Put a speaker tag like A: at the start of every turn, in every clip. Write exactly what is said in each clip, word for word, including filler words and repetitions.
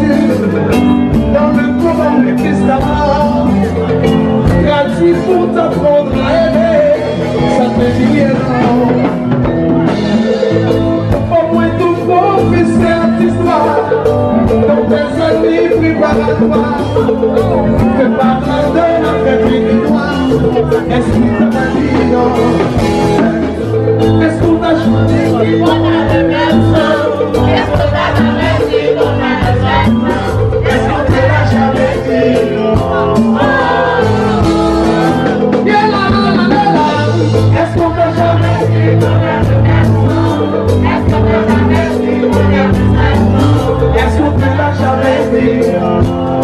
A: dans le Coran et le Testament, gratuit pour t'apprendre à aimer, ça te dit rien. Au moins tout professeur d'histoire, dans tes amis préparatoires, prépare la donne avec les noir. Est-ce que t'as pas dit non? Est-ce qu'on t'a chanté qu'on a de personnes? Est-ce qu'on t'a jamais dit qu'on a de personnes? Est-ce qu'on te l'a jamais dit non? Yeah, la, la, la, la, la. Est-ce qu'on t'a jamais dit qu'on a de personnes? Est-ce qu'on t'a jamais dit qu'on a de personnes? Est-ce qu'on te l'a jamais dit non?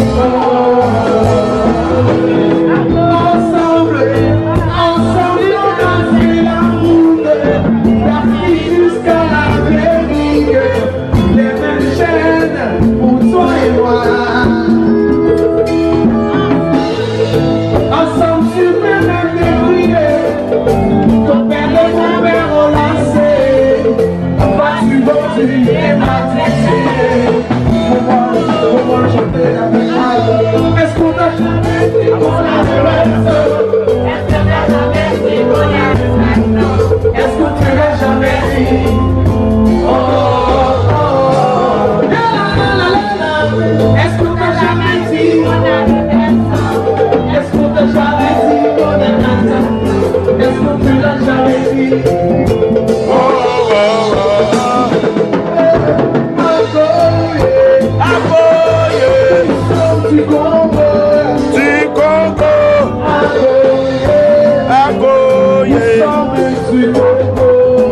A: Ensemble, ensemble, on a fait la route, d'Afrique jusqu'à l'Amérique, les mêmes chaînes pour toi et moi. Ensemble sur les mêmes débris, ton père et mon père ont lancé, battu, battu et matrixé. Comment chanter la mémoire? Est-ce qu'on t'a jamais dit qu'on a de raison? Est-ce qu'on t'a jamais dit qu'on a de raison? Est-ce que tu l'as jamais dit? Oh, oh, oh, la, la, la, la, la. Est-ce qu'on t'a jamais dit qu'on a de raison? Est-ce qu'on t'a jamais dit qu'on a de raison? Est-ce que tu l'as jamais dit? Oh, oh, oh, oh. Du Congo, du Congo, Agoye, nous sommes du Congo.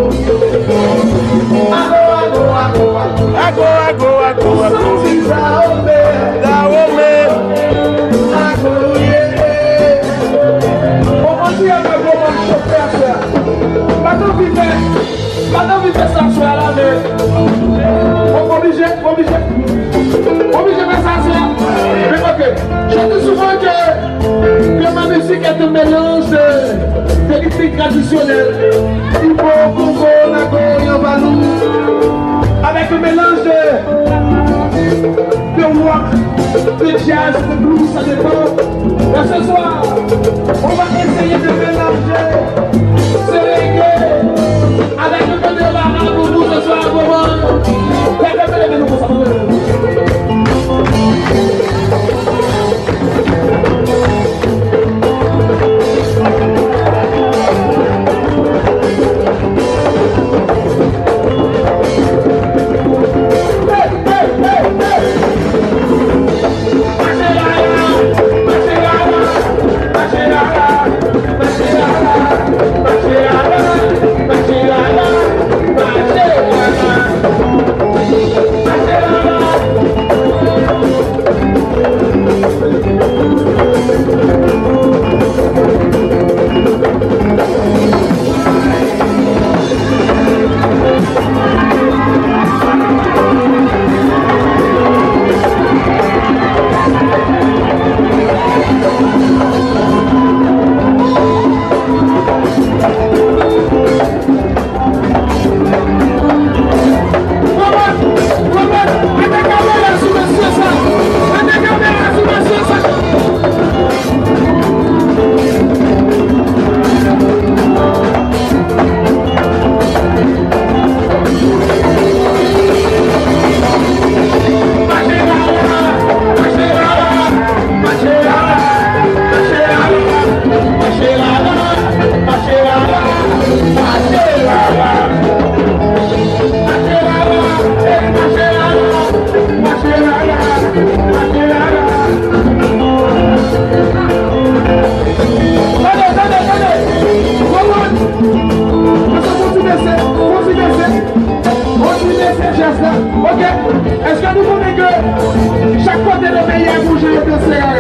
A: Ago, ago, ago, ago, ago, ago, ago, du Dahomey, Dahomey, Agoye. Comment dire que comment choper à faire? Maintenant vivez, maintenant vivez s'asseoir là, mais on est obligé, obligé, obligé de s'asseoir. Mais ok, je dis souvent que, que ma musique est un mélange de rythmique traditionnelle. Hip-hop, Congo, Nago, Yambalou, avec un mélange de, de rock, de jazz, de blues, ça dépend. Mais ce soir, on va essayer de mélanger ce reggae avec un peu de rap pour vous ce soir. Regardez-nous pour ça. Ok, est-ce que vous comprenez que chaque fois que le pays a bougé, le danser là?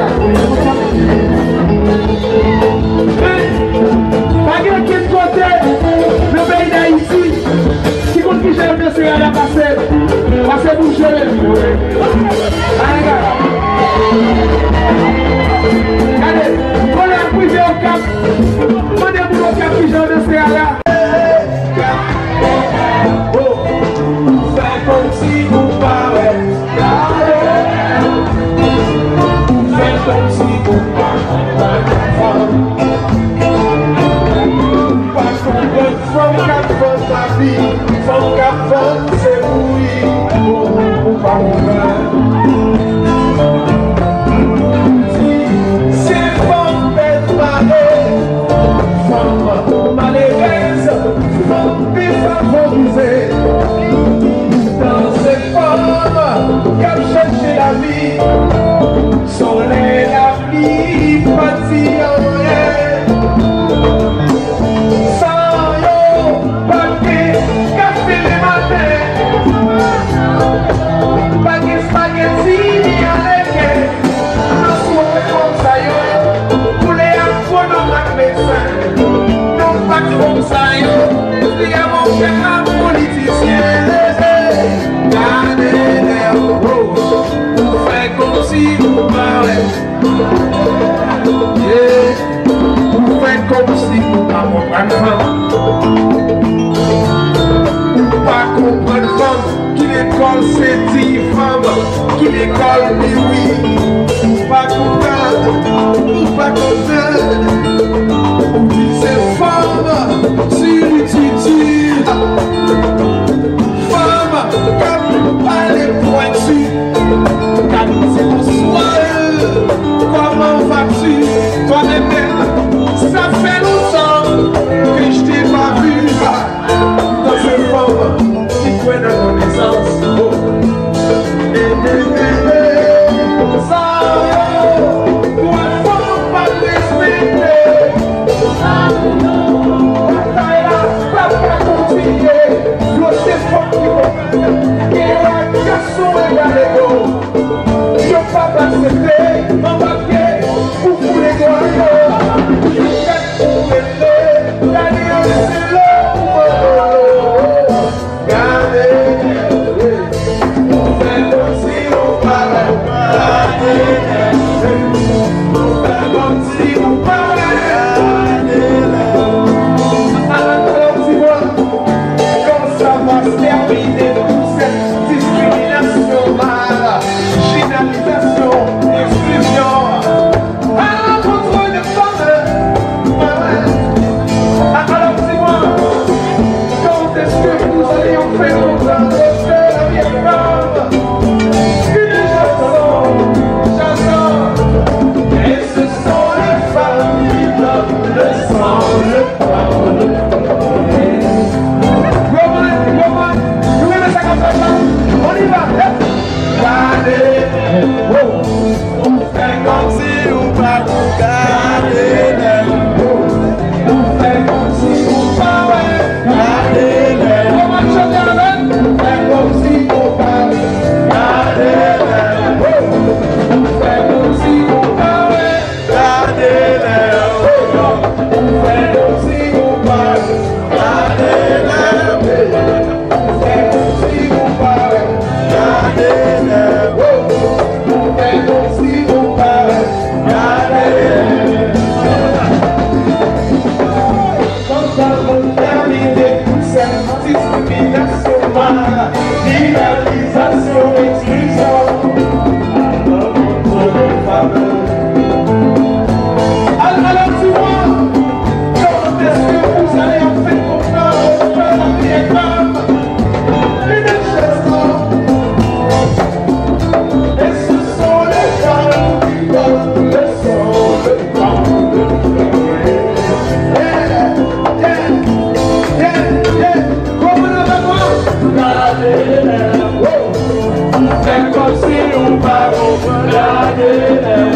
A: Pas de quel côté le pays d'Haïti qui compte qui gère le danser là passer, passer bouger. Allez, allez, on est privé au cap, on est pour le cap qui gère le danser là. Si vous parlez, comme si vous pas comprendre femme qu'avant ta vie, femme qu'avant c'est oui, pour pas comprendre. C'est femme belle malheur, femme malheureuse, femme défavorisée. Dans ces femmes qui ont cherché la vie, sont les la vie, partie en rien. Sans yo, paquet, café le matin, paquet spaghetti, ni avec, non soit comme ça yo, pour les agronome et médecins, non pas comme ça yo, les avons fait un politicien. Gardez-les roses, faites comme si vous parlez. Yeah. Vous faites comme si vous ne comprenez pas. Pas comprendre femme, qui l'école c'est dix femmes, qui l'école dit oui. Pas comprendre, pas comprendre. On dit c'est femme, sur l'utilité. Femme, comme pas les pointus, car c'est pour soi. Comment vas-tu, toi-même? Ça fait longtemps que je t'ai pas vu dans ce femme qui croit dans ton essence. Oh. Eh, eh, eh, eh. Sans yo, toi, faut pas te respecter. Bataille là, ça va continuer. C'est fort qui comprend. Et la garçon est dans les dos. Je ne peux pas accepter mon papier pour tous les doigts. Je fais pour aider. D'ailleurs, c'est l'homme. Gardez. On fait comme si on parlait. Gardez. On fait comme si on parlait. Alors, tu vois, comme ça va se terminer toute cette discrimination, marginalisation, exclusion. À l'encontre des femmes. Alors, dis-moi, quand est-ce que nous allions faire autant de faire la vieille femme? Une chanson, chanson. Et ce sont les femmes qui donnent le sang, le pain. On y va, regardez, oh. On fait comme si on pas regardez-les, oh. On fait comme si on pas regardez-les, comment chanter avec? On fait comme si on pas regardez-les, oh. On fait comme si on pas regardez-les, oh. On fait comme si on pas regardez-les, oh. On fait comme si on pas regardez-les, oh. On fait comme si on pas regardez-les. Quand ça va terminer toute cette discrimination, marginalisation, exclusion, alors contre les femmes. Alors tu vois, quand est-ce que vous allez en fait comprendre que la vie est femme? Une chanson. Et ce sont les femmes qui donnent le sang, le temps, le cœur. Yeah, yeah, yeah, yeah. Comme on a besoin, regardez-les, oh. C'est comme si on va regarder-les.